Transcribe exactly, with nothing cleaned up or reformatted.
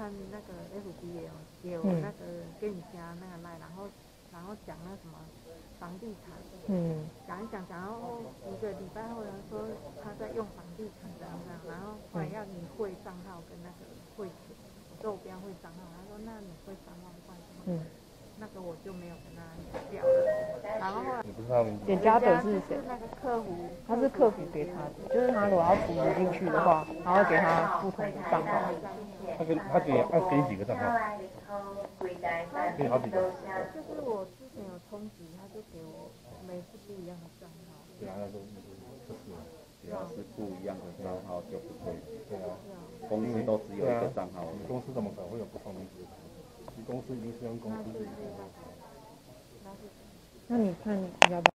看那个 F B 也有也有那个给你加那个赖，然后然后讲那什么房地产，嗯，讲一讲讲，然后一个礼拜后人说他在用房地产怎样怎样，然后后来要你汇账号跟那个汇钱，我说我不要汇账号，他说那你汇三万块什么，嗯，那个我就没有跟他聊了，然后后来简家本是谁？那个客服，他是客服给他的，就是他如果要输入进去的话，他会给他不同的账号。 他给他给他给你几个账号？给你好几个。 就是我之前有充值，他就给我每次不一样的账号。 对啊，那都不是， 只要是不一样的账号就不对。 对啊， 公司都只有一个账号。 公司怎么可能会有不同名字？你公司一定是用公司名字。 那你看你要不要？